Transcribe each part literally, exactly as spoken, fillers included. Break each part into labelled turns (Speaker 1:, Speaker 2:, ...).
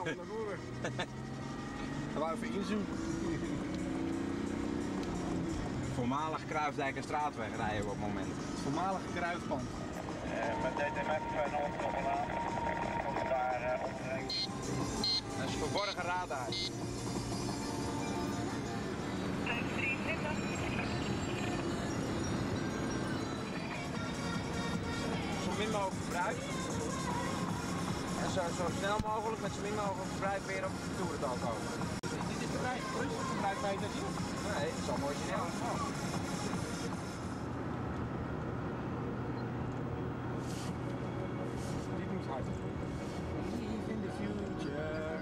Speaker 1: Nou, naar voren. We waren even inzoomen.
Speaker 2: Voormalig Kruisdijk en Straatweg rijden we op het moment.
Speaker 1: Het voormalige kruispand.
Speaker 3: Uh, met D T M F nog een aan. Komt daar uh, omtrent.
Speaker 2: Dat is verborgen raadhuis. Zo min mogelijk verbruik. En zo, zo snel mogelijk met zo min mogelijk verbruik weer op de toerental komen.
Speaker 1: Is dit verbruik? Plus verbruik bij dat hier?
Speaker 2: Nee, dat is allemaal origineel.
Speaker 1: Oh. Dit moet hard. Live in the future.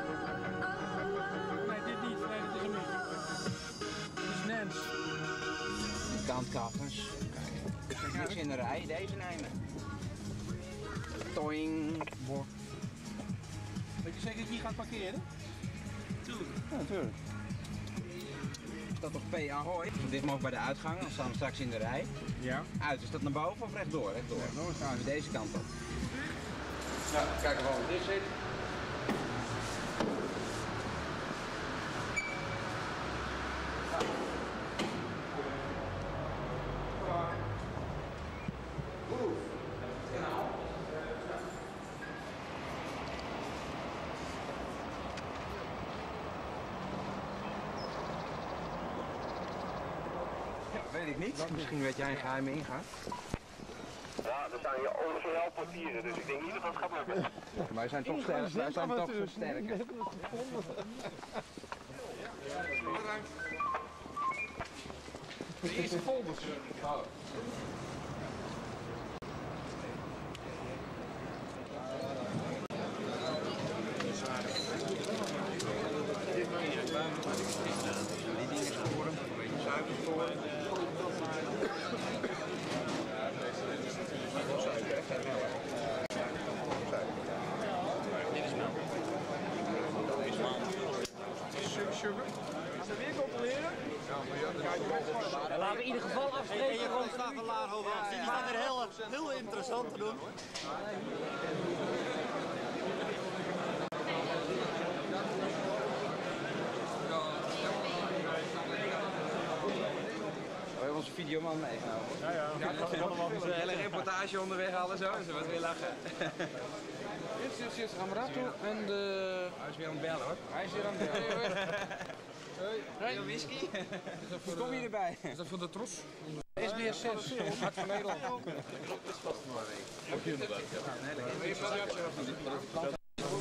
Speaker 1: Nee, dit niet. Nee, dat is hem niet. Dit is Nance.
Speaker 2: De kantkappers. Kijk, niks in de rij, deze nemen. Toing.
Speaker 1: Weet je zeker dat je hier gaat parkeren?
Speaker 2: Tuurlijk. Ja, natuurlijk. Is dat toch P. Ahoy? Dit mag bij de uitgang, dan staan we straks in de rij.
Speaker 1: Ja.
Speaker 2: Uit, is dat naar boven of rechtdoor? Rechtdoor.
Speaker 1: Rechtdoor gaan we.
Speaker 2: Deze kant op. Nou, kijk gewoon hoe dit zit. Weet ik niet. Misschien weet jij een geheime ingang.
Speaker 3: Ja, er staan hier overal papieren, dus ik denk niet dat dat gaat lukken.
Speaker 2: Wij zijn toch sterk. Wij zijn toch zo sterker.
Speaker 1: De eerste folders.
Speaker 2: Die ding is gevormd, een beetje suiker gevormd. Dit is melk. Dat is melk.
Speaker 1: Sugar. Gaan we weer controleren?
Speaker 4: Ja, laten we in ieder geval afspreken. Je gewoon staat een laag hoog af. Die staat er heel, heel interessant te doen.
Speaker 2: We hebben onze videoman meegenomen.
Speaker 4: Ja, ja.
Speaker 2: Een hele reportage onderweg, alles zo. Ze was weer lachen.
Speaker 1: Dit is yes, Amrato en de...
Speaker 2: Hij is weer aan het bellen hoor.
Speaker 1: Hij is weer aan het bellen.
Speaker 2: Hey. Hey. Whisky? Hoe kom je erbij?
Speaker 1: Is dat voor de tros? S D S zes, Hart van Nederland.
Speaker 2: Dat is vast een mooie week. Heb je inderdaad, ja. Een hele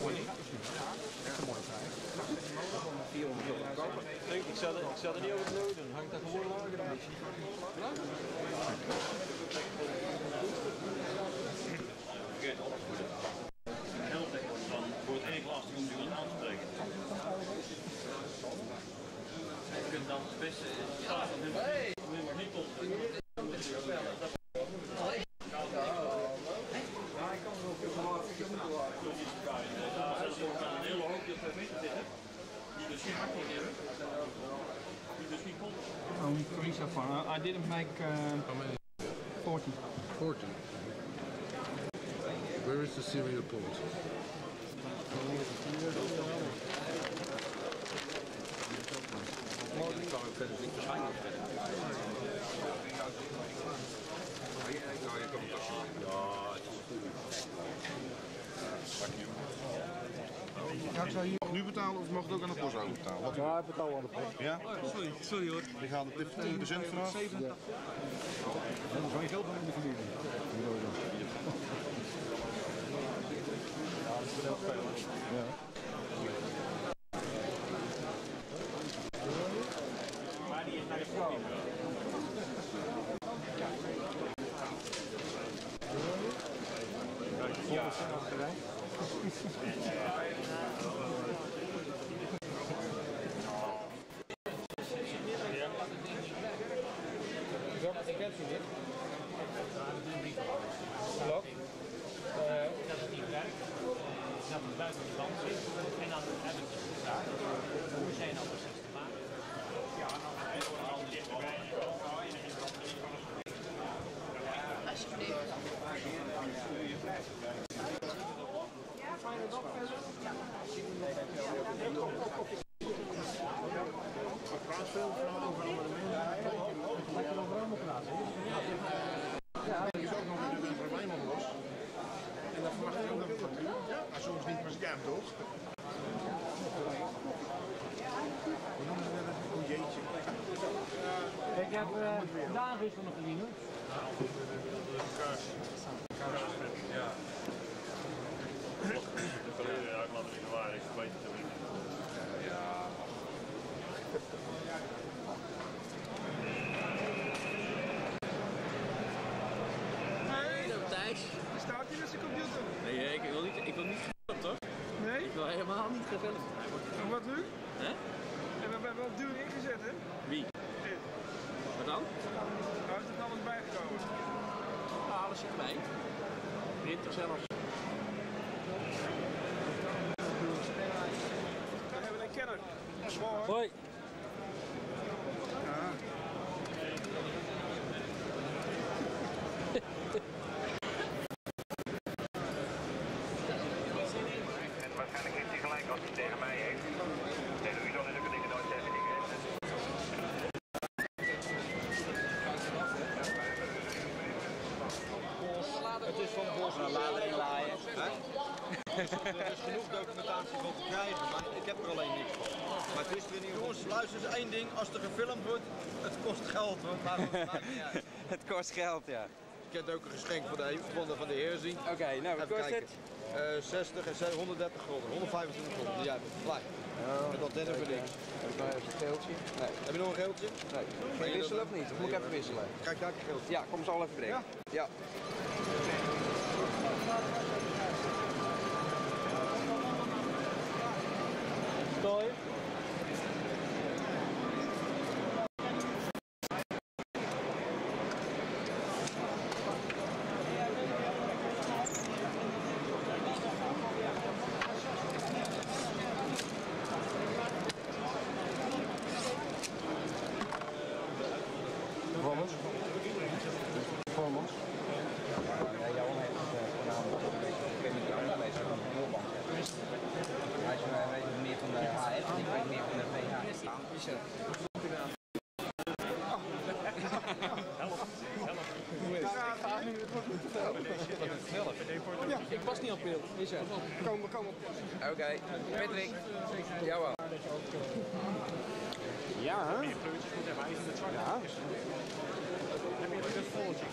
Speaker 2: vierhonderd euro kopen.
Speaker 4: Ik zou er, ik zou er niet over doen. Hangt daar gewoon lager aan.
Speaker 5: Van voor het enige lastig om iemand aan te spreken. Je kunt dan het beste staat van hem helemaal niet tot.
Speaker 2: Ja, ik kan er ook heel veel
Speaker 5: Ja, zelfs ook een hele hoopje op meter zitten. Die dus geen hart hebben. Die dus niet komt.
Speaker 1: Oh, Teresa van. I didn't make uh, forty.
Speaker 6: forty. Where is the serial port?
Speaker 2: Ik kan ook verder niet waarschijnlijk verder. Nou, je kan het tasje. Ja, het is
Speaker 6: Ja, ik zou hier nu betalen of mag het ook aan de postauto betalen? Wat?
Speaker 4: Ja, ik betaal aan de post.
Speaker 6: Ja?
Speaker 4: Sorry, sorry hoor.
Speaker 6: Die gaan er tien procent vanaf.
Speaker 4: Ja. Dat is wel geld van in de familie. Ja, dat is heel veel. Ja.
Speaker 5: Maar die is naar de vrouw.
Speaker 4: Ja.
Speaker 1: Welke advertentie dit? Geloof?
Speaker 5: Dat het niet werkt. Dat het buiten de band zit. En dan hebben ze het gevraagd. Hoe zijn al precies te maken? Ja, dan wordt het al dichterbij.
Speaker 7: Alsjeblieft.
Speaker 1: Fijne dag verder.
Speaker 6: toch? Oh jeetje.
Speaker 5: Ik heb uh, David van de verdienen.
Speaker 8: Ja. De verleden jaar laat het in de waar, ik weet het niet. Ja.
Speaker 4: Thijs.
Speaker 1: Staat hij met zijn computer?
Speaker 4: Nee, ik wil niet, ik wil niet gefilmd, toch?
Speaker 1: Nee?
Speaker 4: Ik wil helemaal niet gefilmd.
Speaker 1: En wat nu?
Speaker 4: Hè?
Speaker 1: En we hebben wel duur ingezet, hè?
Speaker 4: Wie?
Speaker 1: Dit.
Speaker 4: Wat dan?
Speaker 1: Waar is er alles bijgekomen?
Speaker 4: Ah, alles zit mee. Winter zelfs.
Speaker 1: We hebben een kenner. Mooi.
Speaker 5: Hoi.
Speaker 3: Waarschijnlijk heeft hij gelijk als hij tegen mij heeft. Tegen u zal natuurlijk dingen nooit zeggen.
Speaker 2: Het is van Bos naar laden en laaien. Er is genoeg documentatie van te krijgen, maar ik heb er alleen niks van. Maar het is er in ieder geval. Luister eens één ding, als er gefilmd wordt, het kost geld hoor. Maar het maakt niet uit.
Speaker 9: Het kost geld, ja.
Speaker 2: Je kunt ook een geschenk van de, van de, van de heer zien.
Speaker 9: Oké, okay, nou wat
Speaker 2: even
Speaker 9: kost
Speaker 2: kijken.
Speaker 9: het?
Speaker 2: Uh, zestig en honderddertig gulden, honderdvijfentwintig gulden. Die jij hebt gelijk.
Speaker 9: Oh,
Speaker 2: met dat dennen voor niks.
Speaker 9: Heb ik nog even een geeltje? Nee.
Speaker 2: Heb je nog een geeltje?
Speaker 9: Nee. Ga je wisselen of niet? Of moet ik even wisselen?
Speaker 2: Krijg daar een geeltje?
Speaker 9: Ja, kom ze al even brengen. Ja. Ja.
Speaker 5: Doei.
Speaker 6: Vamos. Vamos.
Speaker 9: Ja, Johan heeft het voornamelijk een beetje ik weet niet jou gelezen van de Holband. Hij weet meer van de H F en ik weet meer van de V H. Is het?
Speaker 1: Ja, ik was niet op beeld. Is er. Kom, kom op.
Speaker 9: Oké, okay. Patrick. Johan.
Speaker 5: Ja, hè?
Speaker 8: Je kleurtjes moet hebben, even met zwart.
Speaker 5: Ja.
Speaker 8: Heb je het volletje?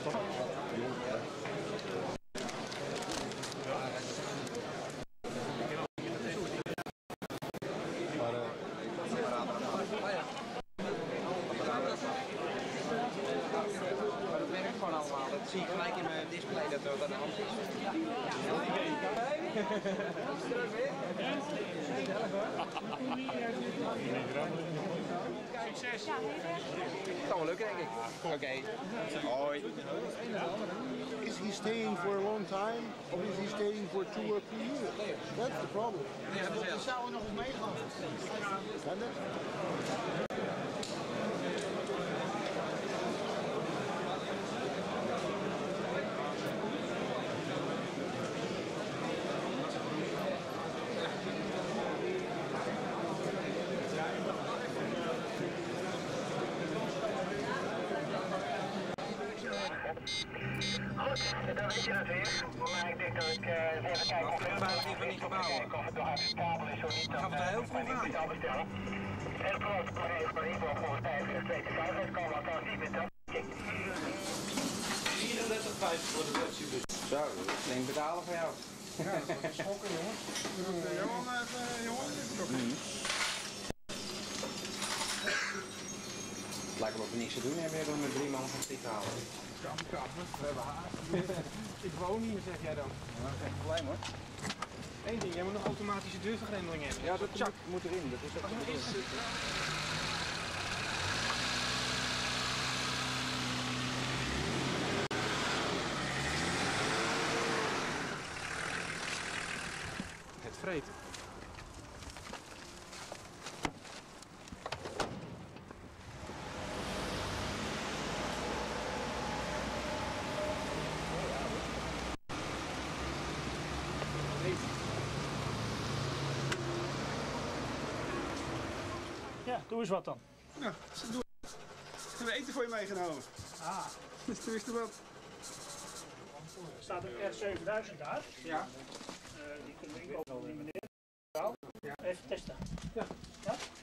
Speaker 9: Maar dat werkt gewoon allemaal. Dat zie ik gelijk in mijn display dat er wat aan de hand is.
Speaker 8: Succes!
Speaker 9: Het kan wel lukken, denk ik. Oké. Okay. Hoi.
Speaker 6: Is he staying for a long time? Or is he staying for two or three years? That's the problem.
Speaker 2: Die zouden nog eens meegaan.
Speaker 6: Kan dat?
Speaker 3: Goed, dan weet je dat weer. Maar ik denk dat ik uh, even kijken of het niet gebouwen. Of het nog acceptabel is of niet. Dan gaan we er heel vroeg aan bestellen. En de grote collega van Ivo voor vijf en twee te vijf. Dat kan wat dan niet met dat.
Speaker 2: vierendertig vijftig voor de website.
Speaker 9: Zo, dat is flink betalen voor jou.
Speaker 1: Ja, dat is schokken, jongen. Johan, even, jongen, even
Speaker 9: Het lijkt wel of we niks te doen hebben om met drie man van friet te halen.
Speaker 1: Kam, kappen, we hebben haast. Ik woon hier, zeg jij dan.
Speaker 9: Ja, dat is geen probleem hoor.
Speaker 1: Eén ding, jij moet nog automatische deurvergrendeling hebben.
Speaker 9: Ja, dat moet, moet erin. Dat is ook
Speaker 1: Is het?
Speaker 9: het vreten.
Speaker 5: Ja, doe eens wat dan.
Speaker 1: Ja, doe. We hebben eten voor je meegenomen.
Speaker 5: Ah.
Speaker 1: Dus doe eens er wat.
Speaker 5: Er staat een R zevenduizend daar.
Speaker 1: Ja.
Speaker 5: Uh, die kunnen we inkopen, die meneer. Even testen.
Speaker 10: Ja.
Speaker 5: Ja?